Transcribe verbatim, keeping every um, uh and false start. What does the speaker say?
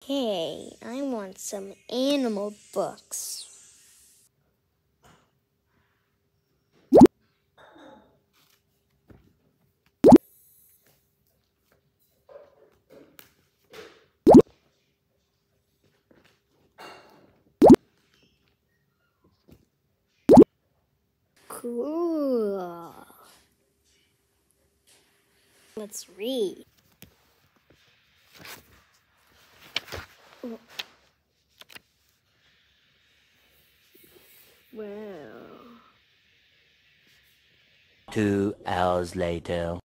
Hey, I want some animal books. Cool. Let's read. Wow. Two hours later.